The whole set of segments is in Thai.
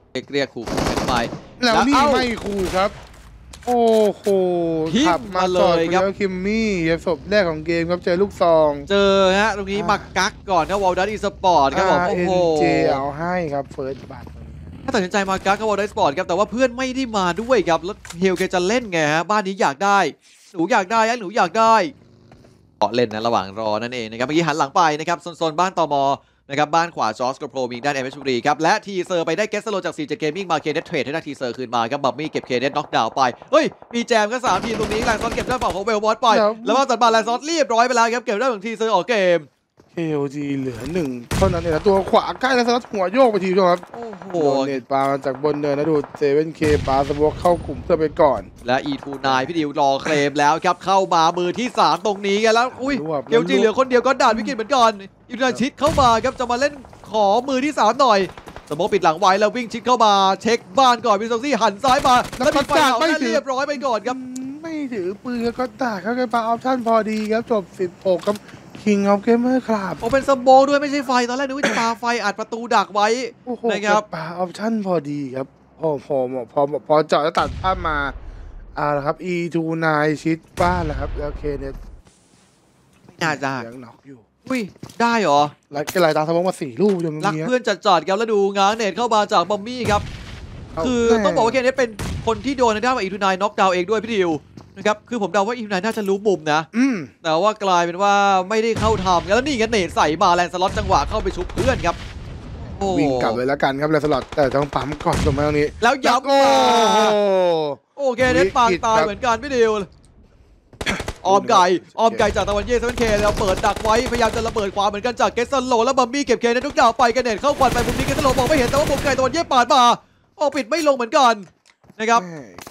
เรียกขู่กันไปแล้วนี่ไม่ขู่ครับโอ้โหขับมาเลยครับคิมมี่ศพแรกของเกมครับเจอลูกซองเจอฮะตรงนี้มากักก่อนนะวอลดัสอีสปอร์ตครับผมโอ้โหเจเอาให้ครับเฟิร์สบัตถ้าตัดสินใจมากักกับวอลดัสอีสปอร์ตครับแต่ว่าเพื่อนไม่ได้มาด้วยครับแล้วเฮลแกจะเล่นไงฮะบ้านนี้อยากได้หนูอยากได้หนูอยากได้เล่นนะระหว่างรอนั่นเองนะครับเมื่อกี้หันหลังไปนะครับโซนบ้านตมนะครับบ้านขวาจอร์จกับโปรมีด้านเอเมชบุรีครับและทีเซอร์ไปได้เกสโลจาก4 เกมมิ่งมาเคเดทเทรดให้ได้ทีเซอร์คืนมาครับบัมมี่เก็บเคเดทน็อกดาวน์ไปเฮ้ยมีแจมก็3ทีมตรงนี้แลนซอนเก็บได้ฝั่งของเวลบอสไปแล้วว่าจัดบาลแลนซอนเรียบร้อยไปแล้วครับเก็บได้ของทีเซอร์ออกเกม KOG เหลือ1เท่านั้นเองนะตัวขวาใกล้แล้วสลัดหัวโยกไปทีด้วยครับโอ้โหโดนเน็ตปาจากบนเนินนะดู 7K ปาสวอกเข้ากลุ่มเพื่อไปก่อนและ E29 พี่ดิวรอเคลมแล้วครับเข้ามามือที่3ตรงนี้กันแล้วอุ้ยเกลจีเหลือคนเดียวก็ด่านวิกฤตเหมือนกันE29ชิดเข้ามาครับจะมาเล่นขอมือที่3หน่อยสมองปิดหลังไว้แล้ววิ่งชิดเข้ามาเช็คบ้านก่อนวิซซี่หันซ้ายมาแล้วมีไฟเอาได้เรียบร้อยไปก่อนครับไม่ถือปืนก็ด่าเขาไปปาออปชั่นพอดีครับจบ16ครับKing of Gamer ครับโอ้เป็นสโมกด้วยไม่ใช่ไฟตอนแรกนึกว่าจะปาไฟอัดประตูดักไว้นะครับปาออปชั่นพอดีครับพอเจาะแล้วตัดภาพมาละครับ E29 ชิดบ้านแล้วครับแล้วเคเน็ตไม่น่าจะยังน็อกอยู่อุ้ยได้เหรอรักกระไรตาสมองมา4 ลูกอย่างนี้รักเพื่อนจัดครับแล้วดูง้างเน็ตเข้ามาจากบอมมี่ครับคือต้องบอกว่าเคเน็ตเป็นคนที่โดนในด้านของE29น็อกดาวน์เองด้วยพี่ดิวนะครับคือผมเดาว่าE29น่าจะรู้มุมนะแต่ว่ากลายเป็นว่าไม่ได้เข้าทำแล้วนี่กันเนตใส่มาแลนสล็อตจังหวะเข้าไปชุบเพื่อนครับวิ่งกลับเลยแล้วกันครับแลนสล็อตแต่ต้องปั๊มก่อนตรงมาตรงนี้แล้วยับมาโอเคเน็ตปางตายเหมือนกันพี่ดิวออมไก่จากตะวันเย่7Kแล้วเปิดดักไว้พยายามจะระเบิดขวาเหมือนกันจากเกสโลแล้วบัมบี้เก็บเคในทุกดาวไปกันเน็ตเข้าควันไปมุมนี้เกสโลมองไม่เห็นแต่ว่ามุมไก่ตะวันเย่ปาดมาปิดไม่ลงเหมือนกันนะครับ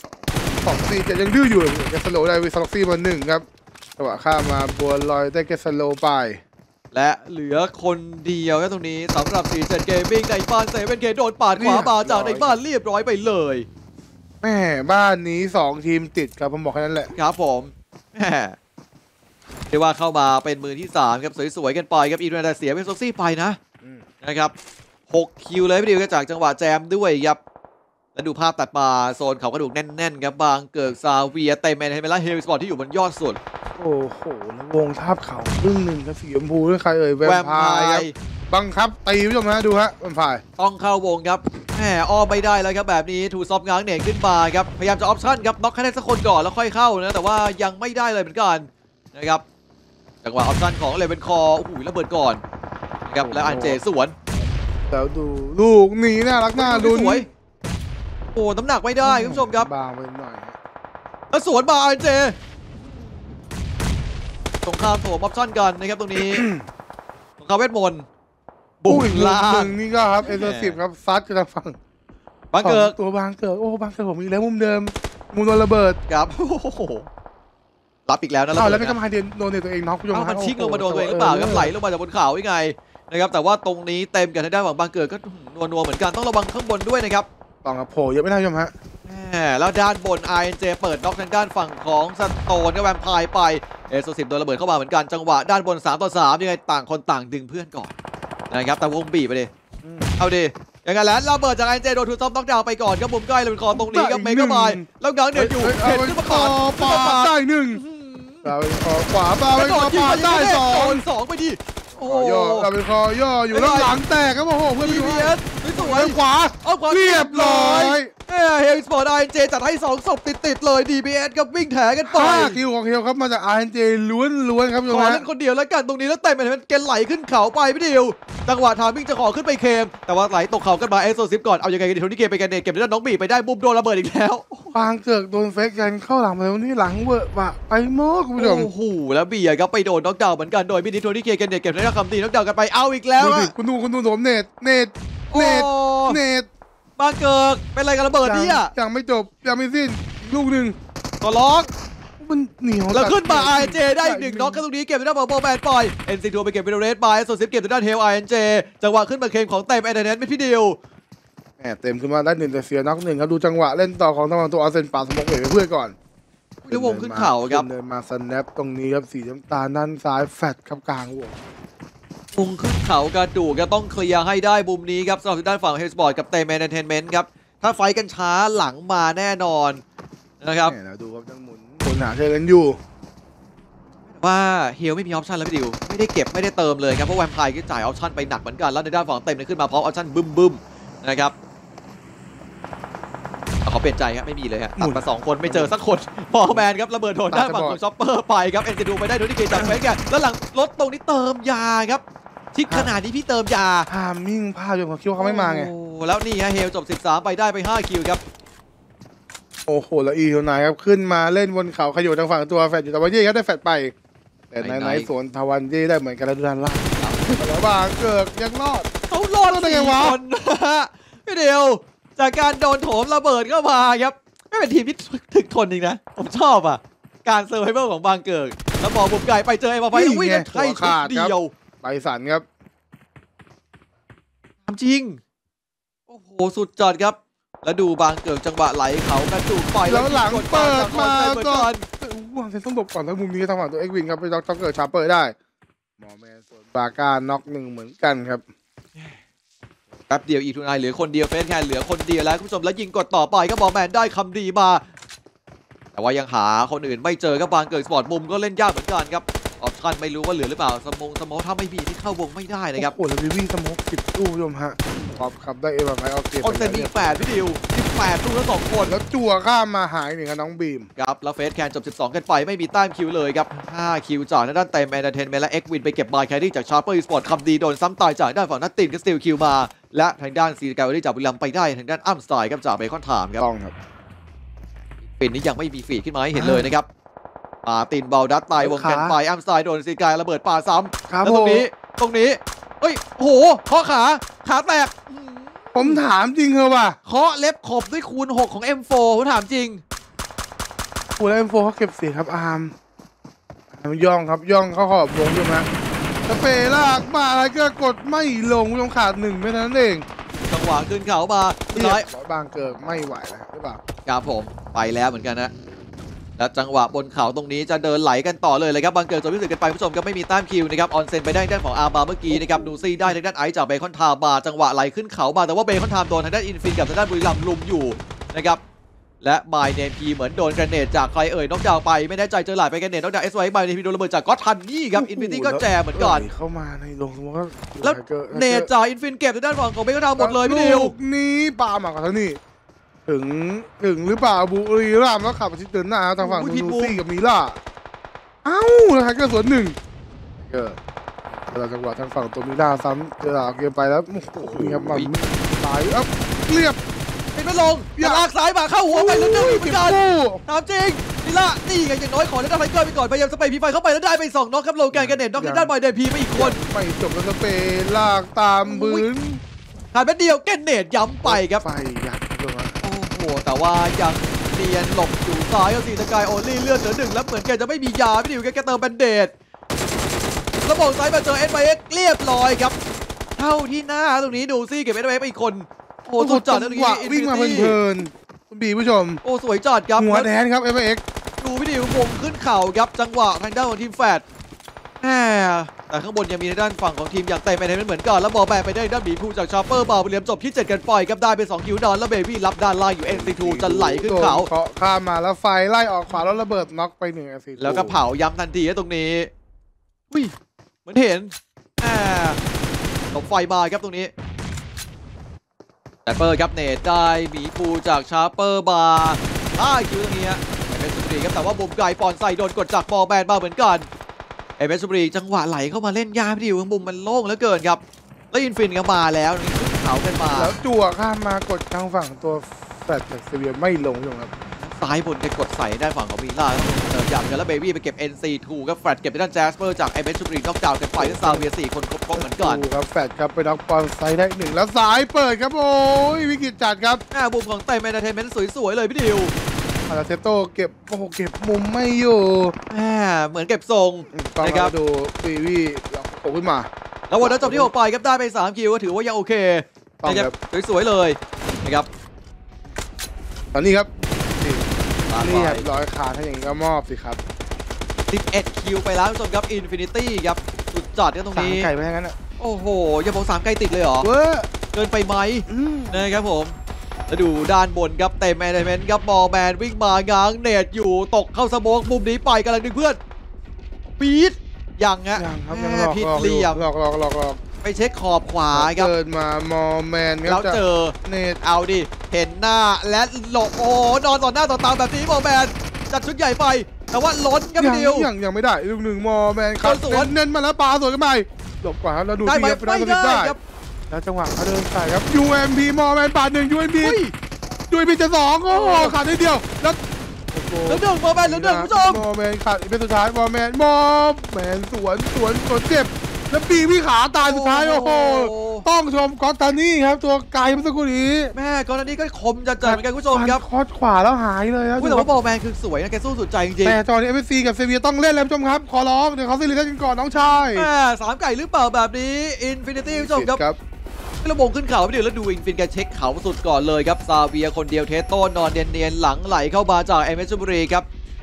2-4จะยังดื้ออยู่เกสโลได้วิสล็อกซี่มา1ครับจังหวะข้ามมาบัวลอยได้เกสโลไปและเหลือคนเดียวแค่ตรงนี้สำหรับ47เกมมิ่งในบ้าน7Kโดนปาดขวามาจากในบ้านเรียบร้อยไปเลยแม่บ้านนี้2 ทีมติดครับผมบอกแค่นั้นแหละครับผมเรียกว่าเข้ามาเป็นมือที่3ครับสวยๆกันไปครับอีกแต่เสียเป็นซ็อกซี่ไปนะครับ6 คิวเลยพี่ดิวจากจังหวะแจมด้วยครับแล้วดูภาพตัดมาโซนเขากระดูกแน่นๆครับบางเกิดซาเวียเต็มเมนเฮเมล่าเฮลสปอร์ตที่อยู่บนยอดสุดโอ้โหแล้ววงทับเขาครึ่งหนึ่งกับสีชมพูด้วยใครแวมไพร์บังคับตีผู้ชมนะดูฮะแวมไพร์ต้องเข้าวงครับแหมอ้อมไม่ได้แล้วครับแบบนี้ถูซอฟง้างเน่งขึ้นมาครับพยายามจะออปชั่นครับน็อกให้ได้สักคนก่อนแล้วค่อยเข้านะแต่ว่ายังไม่ได้เลยเหมือนกันนะครับจังหวะออปชั่นของเลเวนคอโอ้โหระเบิดก่อนนะครับแล้วอันเจสวนแล้วดูลูกหนีน่ารักน่าดูสวยโอ้น้ำหนักไม่ได้คุณผู้ชมครับบางไปหน่อยแล้วสวนมาอันเจสงครามโถมออปชั่นกันนะครับตรงนี้สงครามเวทมนต์บุกล่างนี่ก็ครับเอเซอร์สิบครับซัดจะฟังบางเกิดตัวบางเกิดโอ้บางเกิดผมอีกแล้วมุมเดิมมุมโดนระเบิดครับรับอีกแล้วนะแล้วไม่กำลังโดนตัวเองน็อกผู้ชมมันชิ่งลงมาโดนตัวเองหรือเปล่าครับไหลลงมาจากบนเขายังไงนะครับแต่ว่าตรงนี้เต็มกันทางด้านของบางเกิดก็นัวเหมือนกันต้องระวังข้างบนด้วยนะครับต้องกับโผล่เยอะไม่ได้ผู้ชมฮะแล้วด้านบน INJ เปิดน็อกทางด้านฝั่งของสโตนก็แวมไพร์ไปเอโซ10โดนระเบิดเข้ามาเหมือนกันจังหวะด้านบน3-3ยังไงต่างคนต่างดึงเพื่อนก่อนนะครับแต่วงบีบไปดิเอาดิอย่างนั้นแล้วระเบิดจาก INJ โดนทูซอมน็อกดาวน์ไปก่อนครับมุมใกล้เลยเป็นคอตรงนี้ครับเมกะไมล์แล้วง้างเดือดอยู่เห็นขึ้นมาปาดได้1เราขวาปาไปขวาปาได้ 2ไปดิโอ้ย่อเราเป็นคอย่ออยู่แล้วหลังแตกครับโอ้โหเพื่อนพี่เอสสวยขวาเรียบร้อยเฮลสปอร์ต INJ จัดให้2 ศพติดเลย DBS กับวิ่งแถกันไปคิวของเฮลครับมาจาก INJ ล้วนครับขอเล่นคนเดียวแล้วกันตรงนี้แล้วเต็มเป็นเกณฑ์ไหลขึ้นเขาไปพี่ดิวจังหวะทามมิ่งจะขอขึ้นไปเคมแต่ว่าไหลตกเขากันมาเอโซซิฟก่อนเอายังไงกันดีโทนี่เกมไปกันเนตเก็บได้น้องบีไปได้บุ้มโดนระเบิดอีกแล้วปางเกิดโดนเฟกกันเข้าหลังมาแล้วนี่หลังเวอร์วะไปมากคุณผู้ชมโอ้โหแล้วบีครับไปโดนน็อกดาวน์เหมือนกันโดยมินิโทนี่เกมกันเนตเก็บได้คำตีน็อกดาวน์กันไปเอาอีกแล้วคุณดูผมเนตบางเกิดเป็นอะไรกันระเบิดเนี่ยยังไม่จบยังไม่สิ้นลูกหนึ่งก็ล็อกมันเหนียวแล้วขึ้นมา INJ ได้อีก1น็อกกันตรงนี้เก็บไปได้บอลแมนปล่อย NC2 ไปเก็บไปเรดบายส่วนซิฟเก็บไปด้านเฮล INJ จังหวะขึ้นมาเคมของเต็มเอเดนเนสไม่พี่ดิวเต็มขึ้นมาได้1แต่เสียน็อก1ครับดูจังหวะเล่นต่อของทางตัวอาเซนปาสมองเหวเพื่อนก่อนวงขึ้นเข่าครับเดินมาสแนปตรงนี้ครับสีน้ำตาลด้านซ้ายแฟตครับกลางวงพุ่งขึ้นเขากระดูกก็ต้องเคลียร์ให้ได้มุมนี้ครับสำหรับด้านฝั่งเฮลสปอร์ตกับเตมเอนเตอร์เทนเมนต์ครับถ้าไฟกันช้าหลังมาแน่นอนนะครับเนี่ยเราดูครับยังหมุนหาเจอกันอยู่ว่าเฮลไม่มีออปชันแล้วพี่ดิวไม่ได้เก็บไม่ได้เติมเลยครับเพราะแวมไพร์ก็จ่ายออปชันไปหนักเหมือนกันแล้วในด้านฝั่งเต็มเนี่ยขึ้นมาพร้อมออปชันบึ้มนะครับเขาเปลี่ยนใจครับไม่มีเลยฮะตัดมา2คนไม่เจอสักคนพอแมนครับระเบิดโดนด้านฝั่งของช็อปเปอร์ไปครับเอ็นจะดูไปได้โดยที่เกจากเฟสกันแล้วหลังรถตรงนี้เติมยาครับที่ขนาดนี้พี่เติมยาพามิ่งพาจนผมคิดว่าเขาไม่มาไงโอ้แล้วนี่ฮะเฮลจบ13ไปได้ไป5คิวครับโอ้โหแล้วอีทูนายครับขึ้นมาเล่นบนเขาขยโยทางฝั่งตัวแฟดอยู่แต่วันเย่ครับได้แฟดไปแต่ในสวนทวันเย่ได้เหมือนกันแล้วด้านล่างแล้วบางเกิดยังรอดเขารอดได้ไงวะพี่เดียวจากการโดนโถมระเบิดเข้ามาครับไม่เป็นทีมที่ถึกทนจริงนะผมชอบอ่ะการเซอร์ไพเบิลของบางเกิดแล้วบอลบุกไก่ไปเจอไอ้มาไฟวิ่งกันไทยชุดเดียวไปสันครับทำจริงโอ้โหสุดจัดครับแล้วดูบางเกิดจังหวะไหลเขากระดูกปล่อยแล้วหลังเปิดมาก่ก่ออน นวางเซนต้องหลบก่อนแล้วมุมนี้ทางฝั่งตัวเอ็กวินครับไปต้องเกิดชาร์เปอร์ได้หมอแมนส่วนบาการน็อก1เหมือนกันครับแป๊บเดียวอีทูนายเหลือคนเดียวเฟสแคนเหลือคนเดียวแล้วคุณผู้ชมแล้วยิงกดต่อไปก็บอลแมนได้คำดีมาแต่ว่ายังหาคนอื่นไม่เจอก็บางเกิดสปอร์ตมุมก็เล่นยากเหมือนกันครับออปชั่นไม่รู้ว่าเหลือหรือเปล่าสมองถ้าไม่มีที่เข้าวงไม่ได้นะครับโอ้โหแล้ววิวี่สโมก10ตู้ผู้ชมฮะครับได้เอ็มไอเอาเกมคนเซนมี8พี่ดิว18ตู้แล้ว2คนแล้วจั่วข้ามมาหายหนึ่งกับน้องบีมครับแล้วเฟสแคนจบ12กันไปไม่มีแต้มคิวเลยครับ5คิวจากด้านเต็มเอนเตอร์เทนเมนต์และเอ็กวินไปเก็บบายแครี่จากชาร์เปอร์อีสปอร์ตคำดีโดนซ้ำตายจากด้านฝั่งนัตตินก็สติลคิวมาและทางด้านซีแกลลี่จากบุรีรัมย์ไปได้ทางด้านอัมสไตล์ครับจากเบคอนไทม์ครับต้องครับปินนี้ยังไม่มีฟีดขึ้นมาให้เห็นเลยนะครับตินเบลดัตตายวงกันไปอัมสไตล์โดนซีกายระเบิดป่าซ้ำแล้วตรงนี้เฮ้ยโอ้โหเคาะขาแตกผมถามจริงเหรอวะเคาะเล็บขบด้วยคูณ6ของ M4 ผมถามจริงกูแล้วM4เขาเก็บเสียงครับอาร์มย่องครับย่องเข้าขอบวงใช่ไหมสเปรย์ลากมาอะไรก็กดไม่ลงลงขาด1ไม่นั้นเองจังหวะขึ้นเขามาสุดท้ายบางเกิดไม่ไหวแล้วหรือเปล่าครับผมไปแล้วเหมือนกันนะแล้วจังหวะบนเขาตรงนี้จะเดินไหลกันต่อเลยครับบางเกิดจบพิสูจน์กันไปผู้ชมก็ไม่มีแต้มคิวนะครับออนเซนไปได้ด้านของอาร์บาเมื่อกี้นะครับดูซี่ได้ทางด้านไอซ์จากเบคอนไทม์มาจังหวะไหลขึ้นเขามาแต่ว่าเบคอนไทม์โดนทางด้านอินฟินกับทางด้านบุรีรัมย์ลุมอยู่นะครับและบายเนมพีเหมือนโดนกระเนตจากใครน็อกดาวน์ไปไม่แน่ใจเจอหลายไปกระเนตน็อกดาวน์บายเนมพีโดนระเบิดจากก็ทันนี่ครับอินฟินิตี้ก็แจมเหมือนกันเข้ามาในลงสมมติว่าแล้วเนตจากอินฟินเก็บทางด้านฝั่งของเบคอนไทม์หมดเลยพี่ดิวนี้ปาหมากับทั้งนี้ถึงหรือเปล่าบุรีรัมย์แล้วขับไปที่เดินหน้าทางฝั่งลูซี่กับมีล่าเอ้าแล้วไทเกอร์สวน1เราจังหวะทางฝั่งตัวมิล่าซ้ำเจอเกมไปแล้วโอ้โหนี่ครับมันตายอัพเรียบเป็นไม่ลงอย่าลากซ้ายมาเข้าหัวไปแล้วเดินเหมือนกันตามจริงมิล่านี่ไงอย่างน้อยขอได้ไฟเกอร์ไปก่อนพยายามสเปรย์พีไฟเข้าไปแล้วได้ไป2น็อกครับโลแกนกันเน็ตน็อกทางด้านบายเดนพีไปอีกคนไม่จบแล้วสเปรย์ลากตามพื้นขาดแป๊บเดียวแกนเน็ตย้ำไปครับไฟยัดลงมาโอ้โหแต่ว่ายังเนียนหลบอยู่ซ้ายก็สีสกายโอลี่เลือดเหลือ1แล้วเหมือนแกจะไม่มียาพี่ดิวแกเติมแบนเดดแล้วบอกซ้ายมาเจอ SYX เรียบร้อยครับเท่าที่หน้าตรงนี้ดูซี่เก็บ SYX ไปอีกคนโอ้สุดจัดตรงนี้วิ่งมาเพลินๆคุณบีผู้ชมโอ้สวยจัดครับหัวแดนครับ FX ดูพี่ดิววงขึ้นเข่าครับจังหวะทางด้านของทีมแฟดแต่ข้างบนยังมีในด้านฝั่งของทีมอย่างเต็มไปเหมือนกันแล้วบอลแบกไปได้ด้านบีพูจากชาร์เปอร์บาร์เรียมจบที่7กันปล่อยครับได้ไป2คิวดอนแล้วเบบี้รับด้านล่างอยู่ NC2 จะไหลขึ้นเขาข้ามมาแล้วไฟไล่ออกขวาแล้วระเบิดน็อกไป1 NC2 แล้วก็เผาย้ำทันทีตรงนี้อุ้ยเหมือนเห็นตบไฟมาครับตรงนี้แต่เปอร์ครับเนตได้บีพูจากชาร์เปอร์บาร์คิวตรงนี้เป็นสุดดีครับแต่ว่าบุมไกปอนไซโดนกดจากบอลแบนมาเหมือนกันเอเมสบุรีจังหวะไหลเข้ามาเล่นยากพี่ดิวมุมมันโล่งเหลือเกินครับแล้วอินฟินก็มาแล้วนี่ขึ้นเขากันมาแล้วจั่วข้ามมากดทางฝั่งตัวแฟลตจากเซเวียไม่ลงอยู่ครับซ้ายบนจะกดใส่ด้านฝั่งของวีล่าเติมยับกันแล้วเบบี้ไปเก็บ NC2 ครับแฟลตเก็บไปด้านแจสเปอร์จากเอเมสบุรีน็อกดาวน์กันไปแล้วซาเวีย4คนครบเหมือนกันครับแฟลตครับไปน็อกปอนไซได้1แล้วซ้ายเปิดครับโอ้ยวิกฤตจัดครับมุมของเต็มเอนเตอร์เทนเมนต์สวยๆเลยพี่ดิวอาราเซโต้เก็บโอ้โหเก็บมุมไม่อยู่เหมือนเก็บทรงนะครับดูบีวี่โผล่ขึ้นมาแล้ววันนั้นจบที่6ไปครับได้ไป3คิวก็ถือว่ายังโอเคนะครับสวยๆเลยนะครับตอนนี้ครับนี่ครับร้อยขาถ้าอย่างนี้ก็มอบสิครับ 11คิวไปแล้วผู้ชมครับอินฟินิตี้ครับสุดจัดกันตรงนี้ไก่ไปงั้นอ่ะโอ้โหอย่าบอก3ไกลติดเลยเหรอเว้ยเกินไปไหมอืมนะครับผมแล้วดูด้านบนครับเต็มแอนิเมนต์ครับมอแมนวิ่งมาง้างเนตอยู่ตกเข้าสโมกมุมนี้ไปกำลังดึงเพื่อนปี๊ดยังฮะยังครับแหยังม่หลอกผิดหลอกเหลี่ยมหลอกไปเช็คขอบขวาครับเดินมามอแมนคแล้รัวบเจอเนตเอาดิ เห็นหน้าและหลบโอ้นอนต่อหน้าต่อตาแบบนี้มอแมนจัดชุดใหญ่ไป แต่ว่าล้นครับพี่ดิวยังไม่ได้ลูกหนึ่งมอแมนครับสวนเน้นมาแล้วปาสวนกันไปหลบกว่าครับแล้วดูได้ที่ไหมครับไม่ได้ได้ครับแล้วจังหวะเขาเดินใส่ครับ UMP มอแมนปาดหนึ่ง UMP เฮ้ย UMP จะสองโอ้โหขาดนิดเดียวแล้วโอ้โหแล้วเดินมอแมนแล้วเดินคุณผู้ชมมอแมนขาดเป็นสุดท้ายมอแมนสวนเจ็บแล้วปีพี่ขาตายสุดท้ายโอ้โหต้องชมกอตตานี่ครับตัวไกลเมื่อสักครู่นี้แม่ก่อนหน้านี้ก็คมจัดๆเหมือนกันคุณผู้ชมครับคอดขวาแล้วหายเลยครับพูดแต่ว่าบอลแมนคือสวยนะแกสู้สุดใจจริงแต่ตอนนี้ FSC กับเซเวียต้องเล่นแล้วผู้ชมครับขอร้องเดี๋ยวเขาซีรีส์เล่นกันก่อนน้องชายๆแม่3 ไก่หรือเปล่าแบบนี้อินฟินิตี้คุณผู้ชมครับครับระบงขึ้นเขาไปดิแล้วดูอินฟินแกเช็คเขาสุดก่อนเลยครับซาเวียคนเดียวเทสโต้นอนเนียนๆหลังไหลเข้ามาจากเอเมชลบุรีครับ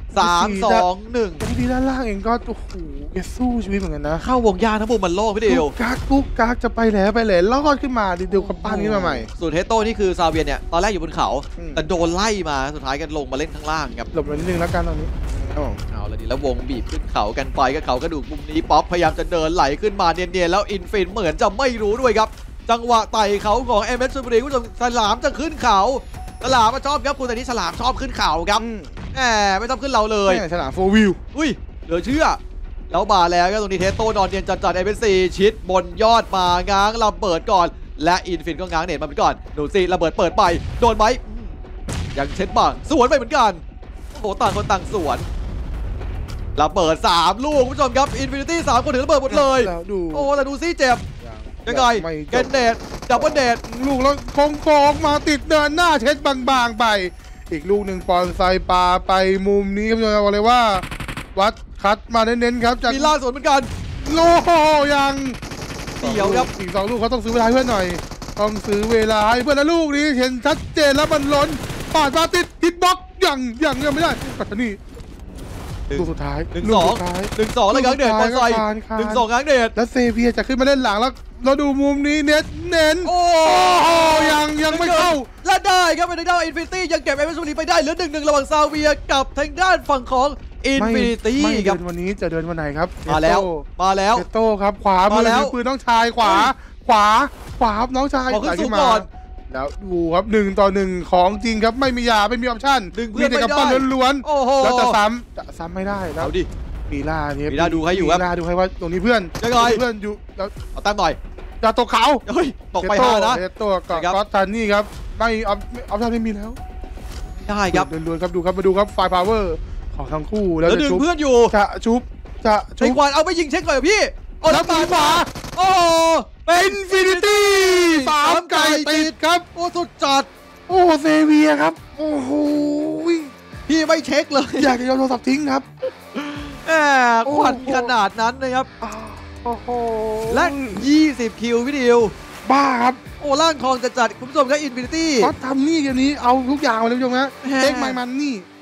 3-2-1 แต่ที่ด้านล่างเองก็โอ้โหแกสู้ชีวิตเหมือนกันนะเข้าวงยากนะบุมมันโล่งพี่เดียวกุ๊กกักจะไปแหล่รอดขึ้นมาดิเดียวกับป้านนี้มาใหม่ส่วนเทสโต้นี่คือซาเวียเนี่ยตอนแรกอยู่บนเขาอืมแต่โดนไล่มาสุดท้ายกันลงมาเล่นข้างล่างครับหลบมานิดนึงแล้วกันตรงนี้ครับผมเอาละดิแล้ววงบีบขึ้นเขากันไปก็เขากระดูกมุมนี้ป๊อปพยายามจะเดินไหลขึ้นมาเนียนๆแล้วอินฟินเหมือนจะไม่รู้ด้วยครับจังหวะไต่เขาของเอเมชลบุรีคุณผู้ชมฉลามจะขึ้นเขาฉลามมาชอบครับคุณแต่นี้ฉลามชอบขึ้นเขาครับ แหมไม่ต้องขึ้นเราเลยแม่ฉลามโฟวิวอุ้ยเหลือเชื่อ แล้วมาแล้วก็ตรงนี้เทสโต้นอนเนียนจัดๆไอเบนซีชิดบนยอดมาง้างระเบิดก่อน และอินฟินก็ง้างเน็ตมาเป็นก่อนหนูซีระเบิดเปิดไปโดนไหมยังเช็ดบ้างสวนไปเหมือนกันโอ้โหต่างคนต่างสวนระเบิด3 ลูกคุณผู้ชมครับอินฟินิตี้3 คนถือระเบิดหมดเลยแล้วดูโอ้แต่ดูซี่เจ็บยังไงม่เกนเนตดับเบิลเนตลูกแล้วโค้งมาติดเดินหน้าเช็ดบางๆไป อีกลูกหนึ่งปอนไซปาไปมุมนี้ครับบอกเลยว่า วัดคัดมาเน้นๆครับจากมีล่าสวนเหมือนกันโลยังเดี๋ยวครับอีก2 ลูกเขาต้องซื้อเวลาให้เพื่อนหน่อย ต้องซื้อเวลาให้เพื่อนแล้วลูกนี้เห็นชัดเจนแล้วมันล้นปาดมาติดฮิตบ็อกยังไม่ได้ปัตตานีลูกสุดท้าย 1-2แล้วง้างเน็ตบอลไซ 1-2ง้างเน็ตแล้วเซเวียจะขึ้นมาเล่นหลังแล้วเราดูมุมนี้เน้นโอ้โอ้ยังไม่เข้าและได้ครับเป็นทางด้านอินฟินิตี้ยังเก็บเอเมชลบุรีไปได้เหลือ 1-1 ระหว่างซาเวียกับทางด้านฝั่งของอินฟินิตี้ไม่คเดิรับนวันนี้จะเดินวันไหนครับมาแล้วเตโต้ครับขวามืมาอแล้วถือปืนน้องชายขวาครับน้องชายขอขึ้นไหลสูงมาก่อนแล้วดูครับ1-1ของจริงครับไม่มียาไม่มีออปชั่นดึงเพื่มีอนแต่กับไม่ได้ปั้นล้วนโอ้โหๆแล้วจะซ้ำไม่ได้แล้วเอาดิมีล่าเนี่ยมีล่าดูให้อยู่ครับมีล่าดูให้ว่าตรงนี้เพื่อนยังไงเพื่อนอยู่แล้วเอาตั้งหน่อยจะตกเขาเฮ้ยตกไป5นะเตโต้กับครับก็อตตานี่ครับไม่ออปชั่นไม่มีแล้วได้ครับล้วนๆครับดูครับมาดูครับไฟพาวเวอร์ของทั้งคู่แล้วแล้วจะดึงชุบเพื่อนอยู่จะชุบไอ้ควันเอาไปยิงเช็คหน่อยพี่โอ้แล้วปีขวาโอ้เป็นอินฟินิตี้3 ไก่ติดครับโอ้สุดจัดโอ้เซเวียครับ โอ้โหพี่ไม่เช็คเลยอยากจะโยนโทรศัพท์ทิ้งครับแหมควันขนาดนั้นนะครับโอ้โหและ 20 คิวพี่ดิวบ้าครับโอ้ร่างทองจะจัดคุณผู้ชมครับอินฟินิตี้เขาทำนี่เดี๋ยวนี้เอาทุกอย่างมาเลยผู้ชมนะแหมเอ็กไมมันนี่